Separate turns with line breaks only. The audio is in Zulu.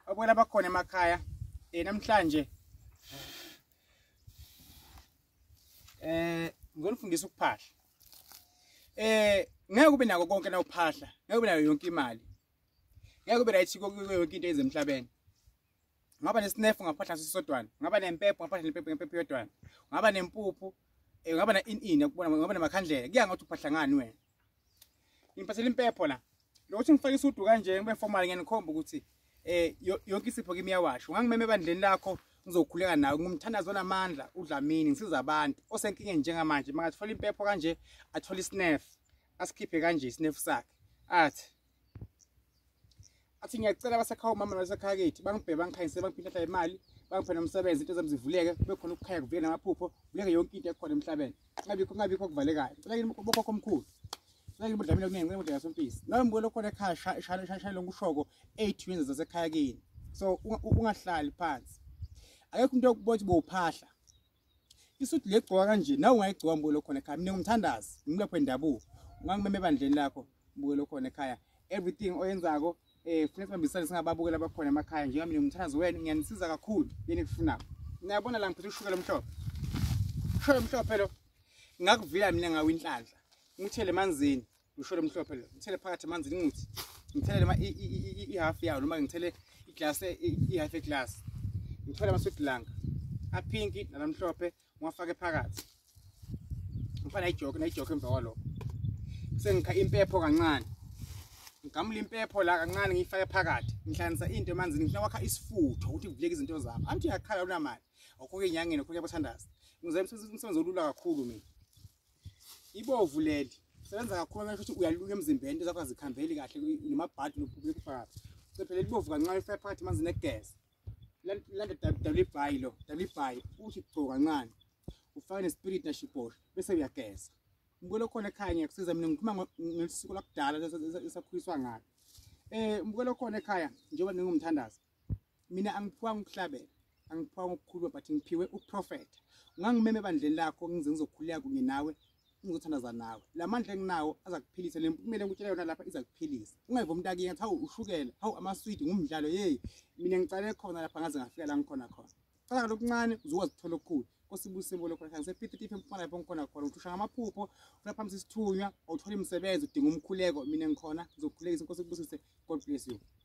abukela bakhona emakhaya namhlanje ngizonifundisa ukuphahla. Ngeke kube nako konke na uphahla, ngeke kube nayo yonke imali. Ngeke kube right yonke into ezemhlabeni. Ngaba nesnefu ngaphahla sisodwana, ngaba nempepho ngaphahla nempepho yodwana. Ngaba nempuphu, ngaba na in ukubona ngaba namakhandlela. Kuya ngathi uphahla ngani wena. Ngiphathela impepho la. Lokuthi ngifake isudu kanje ngibe formal ngiyanikhomba ukuthi yonke isipho kimi yawasho. Ngangimeme ebandleni lakho ngizokhuleka nawe. Ngumthandazo onamandla uDlamini ngisiza abantu osenkingeni njengamanje. Mangathola impepho kanje athola isnefu. Asikhiphe kanje isnefu sakhe. Athi ngiyacela abasekhaya umama nabasekhaya kithi bangibheke bangikhanyise bangiphindela imali bangiphe nomsebenzi into zami zivuleke kube khona ukukhaya kuvele namaphupho vuleke yonke into ekhona emhlabeni kungabikho kuvalekayo ngicela bokhokho omkhulu ngicela uDlamini okuningi ngicela uDlamini yasompisi nawe mbona khona ekhaya shaya lo ngushoko 8 wenza zasekhaya kini so ungahlali phansi akekho into yokubothi bophahla isuthi legcoka kanje nawe ungayigcoka mbolo khona ekhaya mina ngumthandazi ngimlepho endabuko ungangimeme ebandleni lakho mbolo khona ekhaya everything oyenzako kufanele sibambisane singababukela abakhona emakhaya njengami ngumthandazi wenu ngiyanisiza kakhulu yini kufunako niyabona la ngiphethe ushukela omhlophe ushukela omhlophe lo ngakuvila mina ngawinhlanhla ngithele emanzini ushukela omhlophe lo ngithele phakathi emanzini ngithi ngithele i-half yawo noma ngithele iglass i-half glass ngithole amaswidi langa aphinki nalamhlophe ngiwafake phakathi ngifana ijoke emva kwalokho sengikha impepho kancane ngigamula impepho la kancane ngiyifake phakathi ngihlanza into emanzini ngifuna kwakha isifutho ukuthi kuvuleke izinto zami anti yakhala unamali akho enyangeni akho yabathandazi ngizomsebenzi olula kakhulu mina ibovu leli sebenza kakhulu ngisho ukuthi uyaluka emzimbeni into zakho azikhambeli kahle nemabhadi nophupho phakathi so phela libovu kancane ifake phakathi emanzini egesi landa WBI uthi gcoka kancane ufake nespirit nashibosha bese uyageza mbukelo khona ekhaya ngiyakusiza mina ngikhuluma ngesiko lakudala esakhuliswa ngalo mbukelo khona ekhaya njengoba ngingumthandazi mina angiphiwanga ukuhlabela angiphiwanga ukukhuluma but ngiphiwe uprofeta ungangimeme ebandleni lakho ngize ngizokhuleka kunye nawe ngizothandaza nawe lamandla enginawo azakuphilisa lempumelelo ngikutshela yona lapha izakuphilisa ungayiva umuntu akiyenza hawu ushukela hawu amaswidi ngumdlalo mina ngicale khona lapha ngaze ngafika la ngikhona khona cala lokuncane uzokuzithola okukhulu kosibuse imbolo khona ngisephithi empuma lapho ngikhona khona uthusha ngamaphupho lapha msisithunywa awuthola imisebenzi udinga umkhuleko mina ngikhona ngizokhulekisa inkosi kubusise God bless you.